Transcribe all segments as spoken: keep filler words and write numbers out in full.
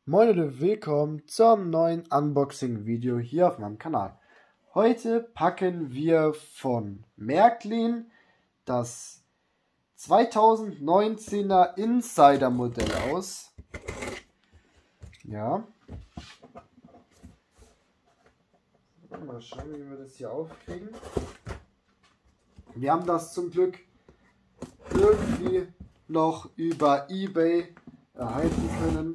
Moin Leute, willkommen zum neuen Unboxing-Video hier auf meinem Kanal. Heute packen wir von Märklin das zweitausendneunzehner Insider-Modell aus. Ja. Mal schauen, wie wir das hier aufkriegen. Wir haben das zum Glück irgendwie noch über eBay erhalten können.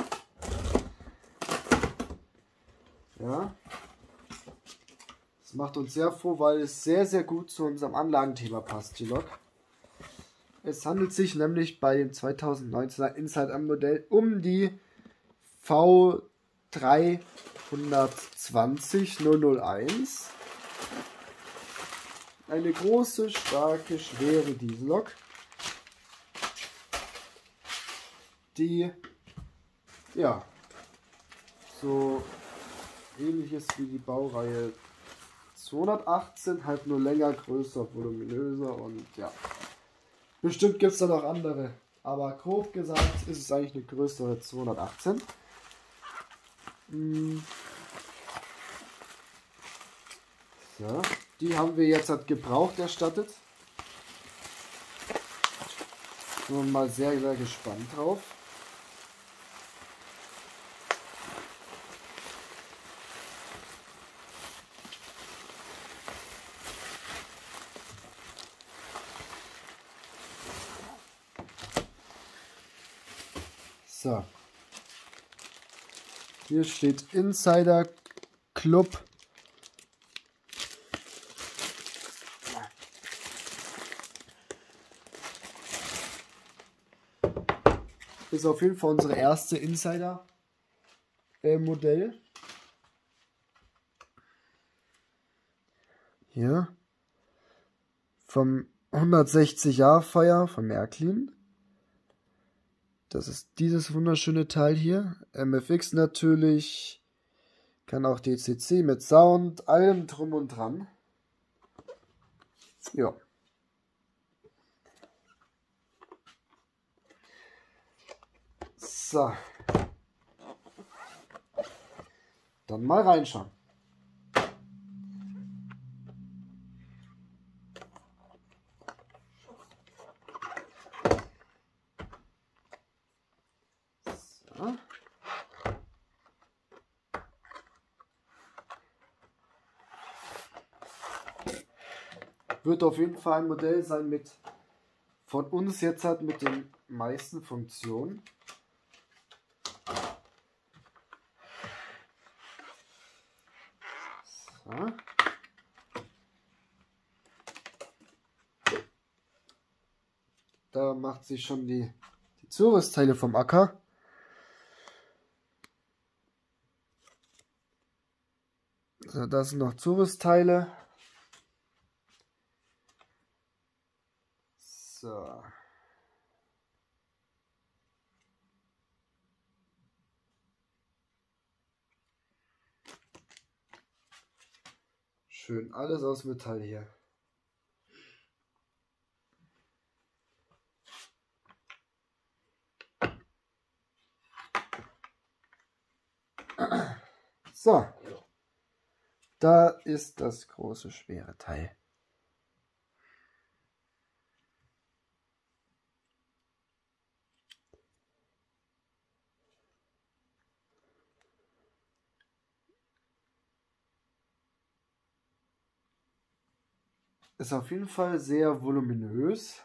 Ja. Das macht uns sehr froh, weil es sehr, sehr gut zu unserem Anlagenthema passt, die Lok. Es handelt sich nämlich bei dem zweitausendneunzehner Insider-Modell um die V dreihundertzwanzig null null eins. Eine große, starke, schwere Diesellok, die ja so ähnlich ist wie die Baureihe zweihundertachtzehn, halt nur länger, größer, voluminöser und ja. Bestimmt gibt es da noch andere, aber grob gesagt ist es eigentlich eine größere zweihundertachtzehn. So, die haben wir jetzt halt gebraucht erstattet. Sind wir mal sehr, sehr gespannt drauf. So. Hier steht Insider Club. Ist auf jeden Fall unsere erste Insider äh, Modell. Hier. Vom hundertsechzig Jahr Feier von Märklin. Das ist dieses wunderschöne Teil hier. M F X natürlich. Kann auch D C C mit Sound, allem drum und dran. Ja. So. Dann mal reinschauen. So. Wird auf jeden Fall ein Modell sein mit von uns jetzt halt mit den meisten Funktionen. So. Da macht sich schon die, die Zurüstteile vom Acker. So, das sind noch Zurüstteile. So. Schön, alles aus Metall hier. So. Da ist das große, schwere Teil. Ist auf jeden Fall sehr voluminös.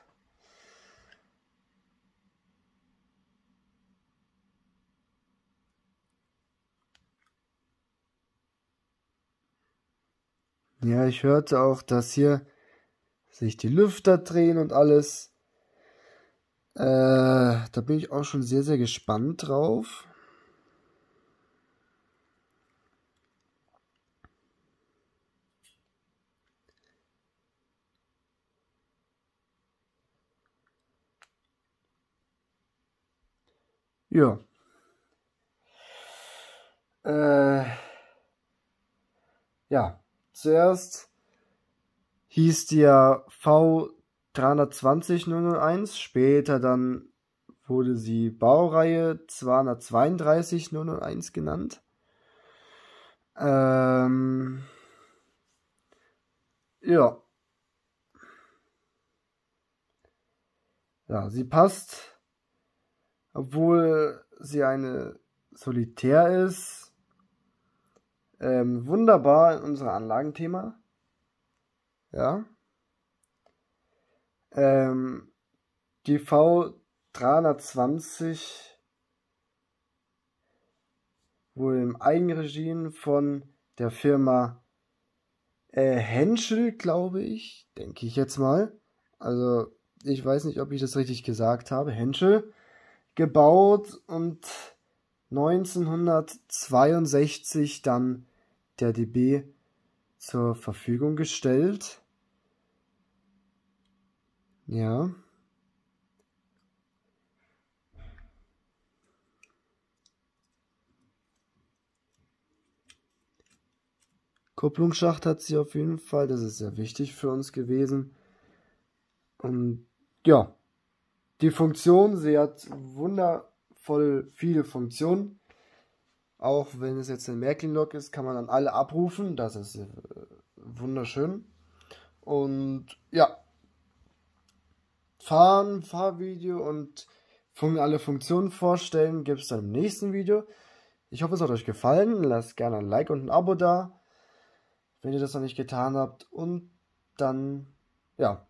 Ja, ich hörte auch, dass hier sich die Lüfter drehen und alles. Äh, da bin ich auch schon sehr, sehr gespannt drauf. Ja. Äh, ja, zuerst hieß die ja V dreihundertzwanzig null null eins, später dann wurde sie Baureihe zweihundertzweiunddreißig null null eins genannt. Ähm, ja. Ja, sie passt, obwohl sie eine Solitär ist, ähm, wunderbar in unser Anlagenthema. Ja. Ähm, die V dreihundertzwanzig wurde im Eigenregie von der Firma äh, Henschel, glaube ich, denke ich jetzt mal. Also ich weiß nicht, ob ich das richtig gesagt habe. Henschel gebaut und neunzehnhundertzweiundsechzig dann der D B zur Verfügung gestellt. Ja. Kupplungsschacht hat sie auf jeden Fall, das ist sehr wichtig für uns gewesen. Und ja, die Funktion, sie hat wundervoll viele Funktionen. Auch wenn es jetzt ein Märklin-Lok ist, kann man dann alle abrufen. Das ist äh, wunderschön. Und ja, Fahren, Fahrvideo und fun alle Funktionen vorstellen gibt es dann im nächsten Video. Ich hoffe, es hat euch gefallen. Lasst gerne ein Like und ein Abo da, wenn ihr das noch nicht getan habt. Und dann, ja,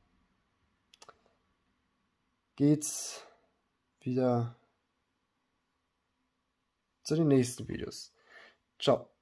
geht's wieder zu den nächsten Videos. Ciao.